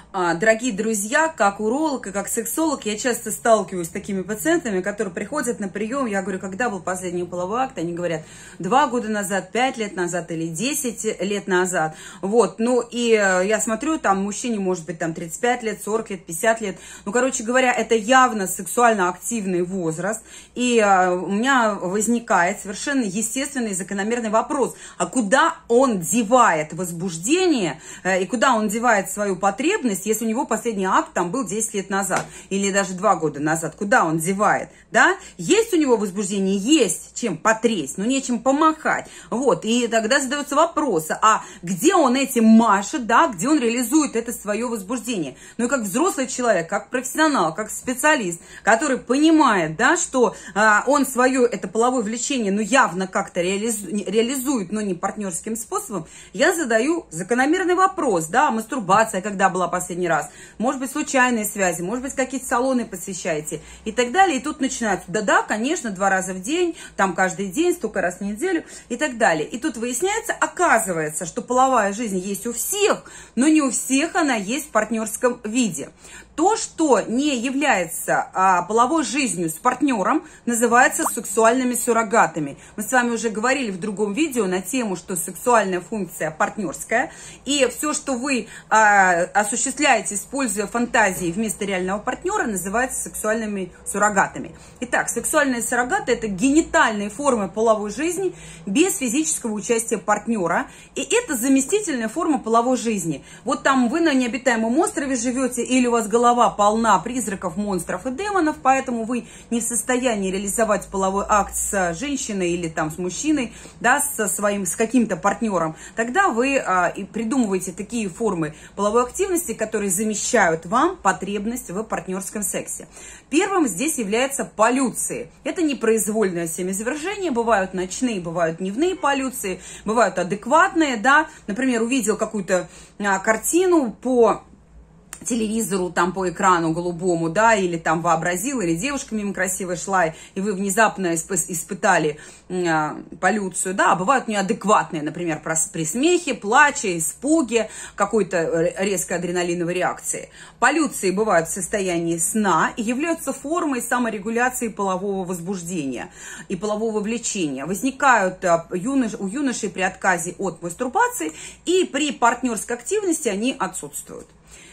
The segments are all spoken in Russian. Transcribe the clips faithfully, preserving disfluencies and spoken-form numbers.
Дорогие друзья, как уролог и как сексолог, я часто сталкиваюсь с такими пациентами, которые приходят на прием. Я говорю, когда был последний половой акт? Они говорят, два года назад, пять лет назад или десять лет назад. Вот, ну и я смотрю, там мужчине может быть там тридцать пять лет, сорок лет, пятьдесят лет. Ну, короче говоря, это явно сексуально активный возраст. И у меня возникает совершенно естественный и закономерный вопрос, а куда он девает возбуждение и куда он девает свою потребность, если у него последний акт там был десять лет назад или даже два года назад, куда он девает, да? Есть у него возбуждение? Есть чем потрясть, но нечем помахать. Вот, и тогда задается вопрос, а где он этим машет, да, где он реализует это свое возбуждение? Ну и как взрослый человек, как профессионал, как специалист, который понимает, да, что а, он свое это половое влечение, ну явно как-то реализу, реализует, но не партнерским способом, я задаю закономерный вопрос, да, мастурбация, когда была последняя последний раз, может быть, случайные связи, может быть, какие-то салоны посещаете и так далее. И тут начинают, да-да, конечно, два раза в день, там каждый день, столько раз в неделю и так далее. И тут выясняется, оказывается, что половая жизнь есть у всех, но не у всех она есть в партнерском виде. То, что не является а, половой жизнью с партнером, называется сексуальными суррогатами. Мы с вами уже говорили в другом видео на тему, что сексуальная функция партнерская. И все, что вы а, осуществляете, используя фантазии вместо реального партнера, называется сексуальными суррогатами. Итак, сексуальные суррогаты – это генитальные формы половой жизни без физического участия партнера. И это заместительная форма половой жизни. Вот там вы на необитаемом острове живете или у вас голова полна призраков, монстров и демонов, поэтому вы не в состоянии реализовать половой акт с женщиной или там с мужчиной, да, со своим, с каким-то партнером, тогда вы а, и придумываете такие формы половой активности, которые замещают вам потребность в партнерском сексе. Первым здесь является полюции. Это непроизвольное семяизвержение, бывают ночные, бывают дневные полюции, бывают адекватные, да, например, увидел какую-то а, картину по телевизору, там по экрану голубому, да, или там вообразил, или девушка мимо красивой шла, и вы внезапно исп испытали э, полюцию, да, бывают неадекватные, например, при смехе, плаче, испуге, какой-то резкой адреналиновой реакции. Полюции бывают в состоянии сна и являются формой саморегуляции полового возбуждения и полового влечения. Возникают э, юнош, у юношей при отказе от мастурбации, и при партнерской активности они отсутствуют.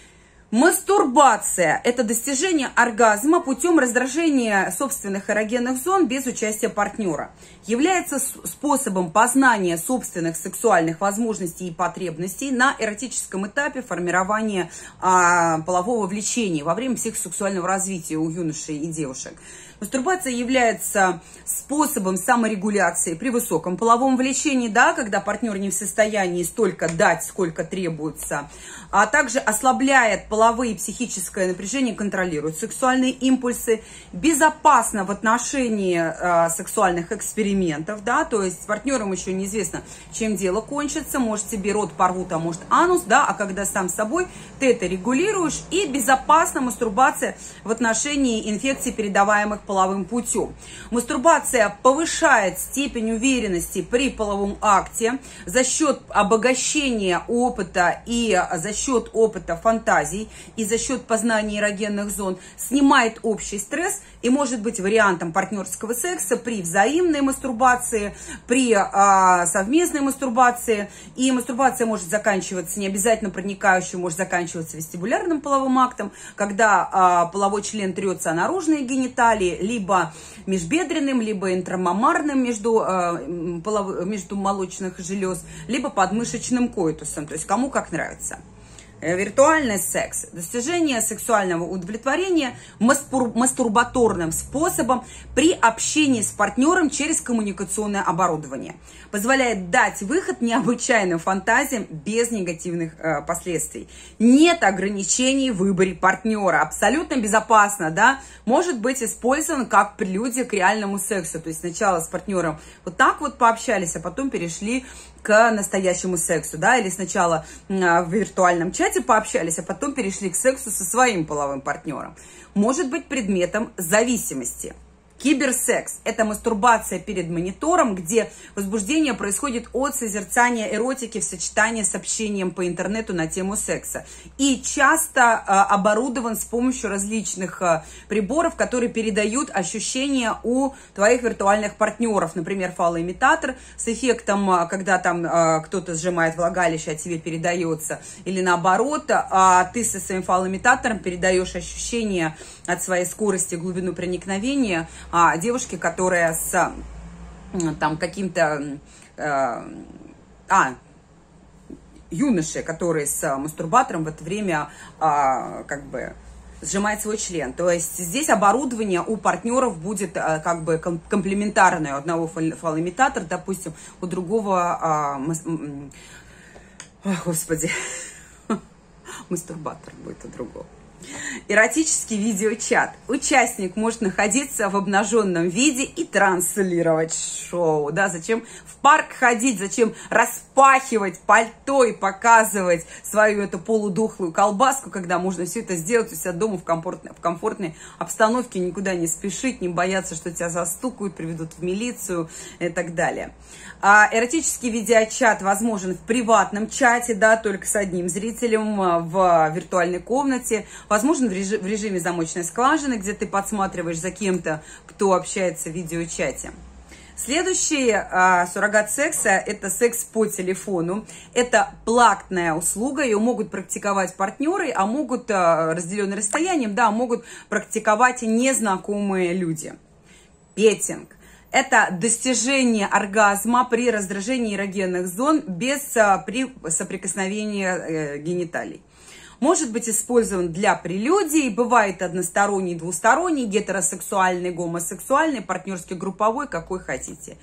Мастурбация – это достижение оргазма путем раздражения собственных эрогенных зон без участия партнера. Является способом познания собственных сексуальных возможностей и потребностей на эротическом этапе формирования а, полового влечения во время психосексуального развития у юношей и девушек. Мастурбация является способом саморегуляции при высоком половом влечении, да, когда партнер не в состоянии столько дать, сколько требуется, а также ослабляет половые и психическое напряжение, контролирует сексуальные импульсы, безопасно в отношении э, сексуальных экспериментов, да, то есть с партнером еще неизвестно, чем дело кончится, может тебе рот порвут, а может анус, да, а когда сам с собой ты это регулируешь, и безопасна мастурбация в отношении инфекций, передаваемых половым путем. Мастурбация повышает степень уверенности при половом акте за счет обогащения опыта и за счет опыта фантазий и за счет познания эрогенных зон, снимает общий стресс и может быть вариантом партнерского секса при взаимной мастурбации, при а, совместной мастурбации. И мастурбация может заканчиваться не обязательно проникающим, может заканчиваться вестибулярным половым актом, когда а, половой член трется о наружные гениталии, либо межбедренным, либо интрамамарным между, э, полов... между молочных желез, либо подмышечным коитусом, то есть кому как нравится. Виртуальный секс – достижение сексуального удовлетворения мастур... мастурбаторным способом при общении с партнером через коммуникационное оборудование. Позволяет дать выход необычайным фантазиям без негативных э, последствий. Нет ограничений в выборе партнера. Абсолютно безопасно, да? Может быть использован как прелюдия к реальному сексу. То есть сначала с партнером вот так вот пообщались, а потом перешли к настоящему сексу, да? Или сначала э, в виртуальном чате пообщались, а потом перешли к сексу со своим половым партнером. Может быть предметом зависимости. Киберсекс – это мастурбация перед монитором, где возбуждение происходит от созерцания эротики в сочетании с общением по интернету на тему секса. И часто а, оборудован с помощью различных а, приборов, которые передают ощущения у твоих виртуальных партнеров. Например, фалоимитатор с эффектом, а, когда там а, кто-то сжимает влагалище, а тебе передается. Или наоборот, а, ты со своим фалоимитатором передаешь ощущения от своей скорости, глубину проникновения, а девушке, которая с там каким-то э, а юноше, который с мастурбатором в это время а, как бы сжимает свой член. То есть здесь оборудование у партнеров будет а, как бы комплементарное. У одного фалоимитатор, допустим, у другого а, мас... О, господи, мастурбатор будет у другого. Эротический видеочат. Участник может находиться в обнаженном виде и транслировать шоу. Да, зачем в парк ходить, зачем распахивать пальто и показывать свою эту полудохлую колбаску, когда можно все это сделать у себя дома в комфортной, в комфортной обстановке, никуда не спешить, не бояться, что тебя застукают, приведут в милицию и так далее. А эротический видеочат возможен в приватном чате, да, только с одним зрителем в виртуальной комнате. Возможно, в режиме, в режиме замочной скважины, где ты подсматриваешь за кем-то, кто общается в видеочате. Следующий а, суррогат секса – это секс по телефону. Это платная услуга, ее могут практиковать партнеры, а могут, а, разделенные расстоянием, да, могут практиковать незнакомые люди. Петинг. Это достижение оргазма при раздражении эрогенных зон без а, при соприкосновения э, гениталий. Может быть использован для прелюдий, бывает односторонний, двусторонний, гетеросексуальный, гомосексуальный, партнерский, групповой, какой хотите.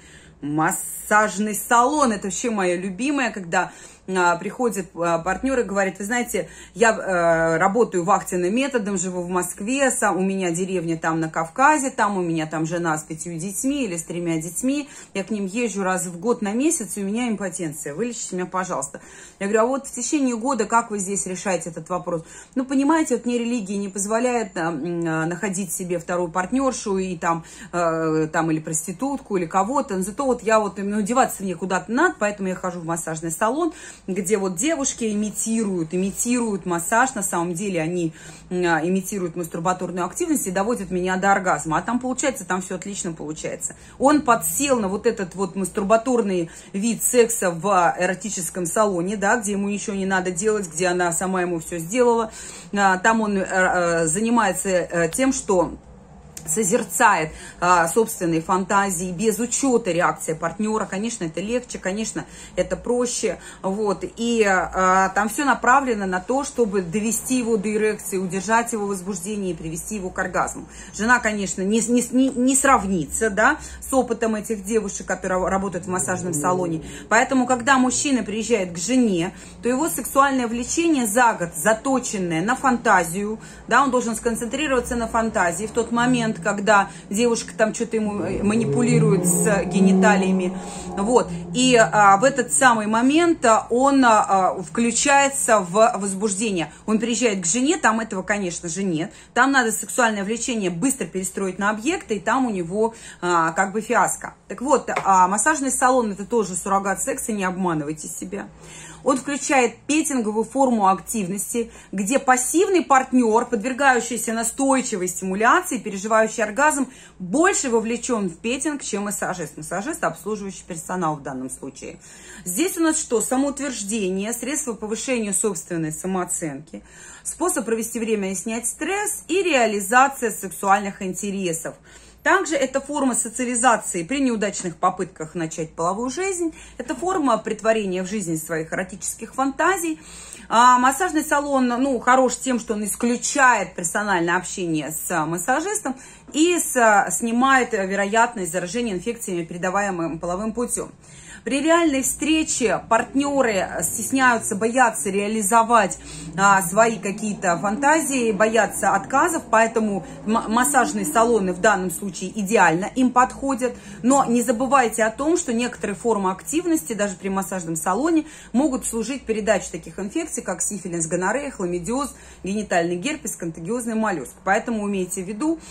Массажный салон – это вообще мое любимое, когда а, приходит а, партнер и говорит: вы знаете, я а, работаю вахтенным методом, живу в Москве, сам, у меня деревня там на Кавказе, там у меня там жена с пятью детьми или с тремя детьми, я к ним езжу раз в год на месяц, и у меня импотенция, вылечите меня, пожалуйста. Я говорю: а вот в течение года как вы здесь решаете этот вопрос? Ну, понимаете, вот мне религия не позволяет а, а, находить себе вторую партнершу и там, а, там или проститутку, или кого-то, но зато вот я вот, ну, деваться мне куда-то надо, поэтому я хожу в массажный салон, где вот девушки имитируют, имитируют массаж, на самом деле они а, имитируют мастурбаторную активность и доводят меня до оргазма, а там получается, там все отлично получается. Он подсел на вот этот вот мастурбаторный вид секса в эротическом салоне, да, где ему ничего не надо делать, где она сама ему все сделала, а, там он а, занимается а, тем, что созерцает а, собственные фантазии без учета реакции партнера. Конечно, это легче, конечно, это проще. Вот. И а, там все направлено на то, чтобы довести его до эрекции, удержать его возбуждение и привести его к оргазму. Жена, конечно, не, не, не сравнится, да, с опытом этих девушек, которые работают в массажном салоне. Поэтому, когда мужчина приезжает к жене, то его сексуальное влечение за год заточенное на фантазию, да, он должен сконцентрироваться на фантазии в тот момент, когда девушка там что-то ему манипулирует с гениталиями, вот, и а, в этот самый момент он а, включается в возбуждение. Он приезжает к жене, там этого, конечно же, нет, там надо сексуальное влечение быстро перестроить на объекты, и там у него а, как бы фиаско. Так вот, а, массажный салон — это тоже суррогат секса, не обманывайте себя. Он включает петинговую форму активности, где пассивный партнер, подвергающийся настойчивой стимуляции, переживающий оргазм, больше вовлечен в петинг, чем массажист. Массажист – обслуживающий персонал в данном случае. Здесь у нас что? Самоутверждение, средство повышения собственной самооценки, способ провести время и снять стресс и реализация сексуальных интересов. Также это форма социализации при неудачных попытках начать половую жизнь. Это форма претворения в жизнь своих эротических фантазий. А массажный салон, ну, хорош тем, что он исключает персональное общение с массажистом и с, снимает вероятность заражения инфекциями, передаваемым половым путем. При реальной встрече партнеры стесняются, боятся реализовать а, свои какие-то фантазии, боятся отказов, поэтому массажные салоны в данном случае идеально им подходят. Но не забывайте о том, что некоторые формы активности, даже при массажном салоне, могут служить передаче таких инфекций, как сифилис, гонорея, хламидиоз, генитальный герпес, контагиозный моллюск. Поэтому имейте в виду, что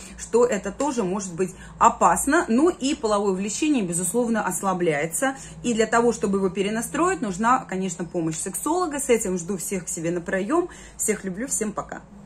то это тоже может быть опасно. Ну и половое влечение, безусловно, ослабляется. И для того, чтобы его перенастроить, нужна, конечно, помощь сексолога. С этим жду всех к себе на прием. Всех люблю, всем пока.